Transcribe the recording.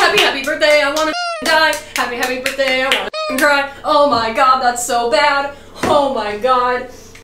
happy birthday, I wanna die. Happy birthday, I wanna cry. Oh my god, that's so bad. Oh my god.